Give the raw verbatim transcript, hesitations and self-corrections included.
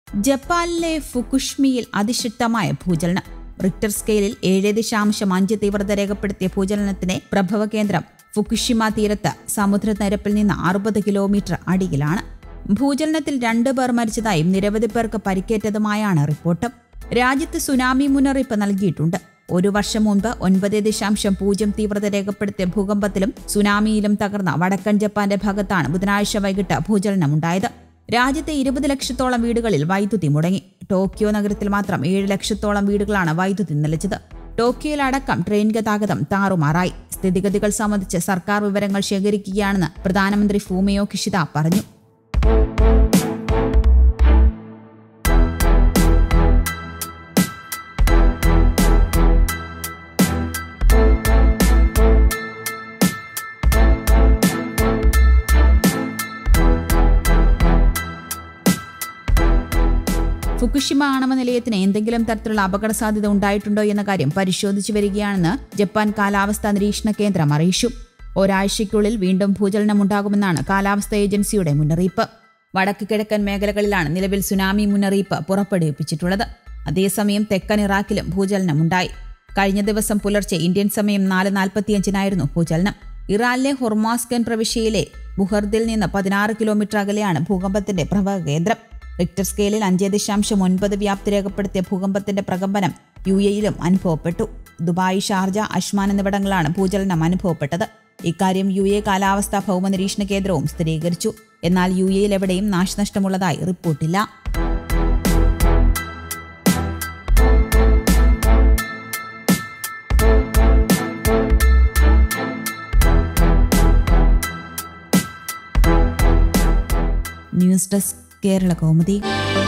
ജപ്പാനിലെ ഫുകുഷിമയിൽ അതിശക്തമായ ഭൂചലനം. റിക്ടർ സ്കെയിലിൽ ഏഴ് ദശാംശം അഞ്ച് തീവ്രത രേഖപ്പെടുത്തിയ ഭൂചലനത്തിന്റെ പ്രഭവ കേന്ദ്രം ഫുകുഷിമ തീരത്ത് സമുദ്രനിരപ്പിൽ നിന്ന് അറുപത് കിലോമീറ്റർ അടിയിലാണ്. ഭൂചലനത്തിൽ രണ്ടു പേർ മരിച്ചതായും നിരവധി പേർക്ക് പരിക്കേറ്റതുമായാണ് റിപ്പോർട്ട്. രാജ്യത്ത് സുനാമി മുന്നറിയിപ്പ് നൽകിയിട്ടുണ്ട്. ഒരു വർഷം മുൻപ് ഒൻപത് ദശാംശം പൂജ്യം തീവ്രത രേഖപ്പെടുത്തിയ ഭൂകമ്പത്തിലും സുനാമിയിലും തകർന്ന വടക്കൻ ജപ്പാന്റെ ഭാഗത്താണ് ബുധനാഴ്ച വൈകിട്ട് ഭൂചലനമുണ്ടായത്. രാജ്യത്തെ ഇരുപത് ലക്ഷത്തോളം വീടുകളിൽ വൈദ്യുതി മുടങ്ങി. ടോക്കിയോ നഗരത്തിൽ മാത്രം ഏഴ് ലക്ഷത്തോളം വീടുകളാണ് വൈദ്യുതി നിലച്ചത്. ടോക്കിയോയിലടക്കം ട്രെയിൻ ഗതാഗതം താറുമാറായി. സ്ഥിതിഗതികൾ സംബന്ധിച്ച് സർക്കാർ വിവരങ്ങൾ ശേഖരിക്കുകയാണെന്ന് പ്രധാനമന്ത്രി ഫൂമിയോ കിഷിദ പറഞ്ഞു. ഫുകുഷിമ ആണവ നിലയത്തിന് എന്തെങ്കിലും തരത്തിലുള്ള അപകട സാധ്യത ഉണ്ടായിട്ടുണ്ടോ എന്ന കാര്യം പരിശോധിച്ചു വരികയാണെന്ന് ജപ്പാൻ കാലാവസ്ഥാ നിരീക്ഷണ കേന്ദ്രം അറിയിച്ചു. ഒരാഴ്ചയ്ക്കുള്ളിൽ വീണ്ടും ഭൂചലനമുണ്ടാകുമെന്നാണ് കാലാവസ്ഥാ ഏജൻസിയുടെ മുന്നറിയിപ്പ്. വടക്ക് കിഴക്കൻ മേഖലകളിലാണ് നിലവിൽ സുനാമി മുന്നറിയിപ്പ് പുറപ്പെടുവിപ്പിച്ചിട്ടുള്ളത്. അതേസമയം തെക്കൻ ഇറാഖിലും ഭൂചലനമുണ്ടായി. കഴിഞ്ഞ ദിവസം പുലർച്ചെ ഇന്ത്യൻ സമയം നാല് നാൽപ്പത്തിയഞ്ചിനായിരുന്നു ഭൂചലനം. ഇറാനിലെ ഹൊർമാസ്കൻ പ്രവിശ്യയിലെ ബുഹർദിൽ നിന്ന് പതിനാറ് കിലോമീറ്റർ അകലെയാണ് ഭൂകമ്പത്തിന്റെ പ്രഭവ കേന്ദ്രം. റിക്ടർ സ്കെയിലിൽ അഞ്ച് ദശാംശം ഒൻപത് വ്യാപ്തി രേഖപ്പെടുത്തിയ ഭൂകമ്പത്തിന്റെ പ്രകമ്പനം യു എയിലും അനുഭവപ്പെട്ടു. ദുബായ്, ഷാർജ, അഷ്മാൻ എന്നിവിടങ്ങളാണ് ഭൂചലനം അനുഭവപ്പെട്ടത്. ഇക്കാര്യം യു എ കാലാവസ്ഥാ ഭൗമ നിരീക്ഷണ കേന്ദ്രവും സ്ഥിരീകരിച്ചു. എന്നാൽ യു എയിൽ എവിടെയും നാശനഷ്ടമുള്ളതായി റിപ്പോർട്ടില്ല. News desk Kerala Kaumudi.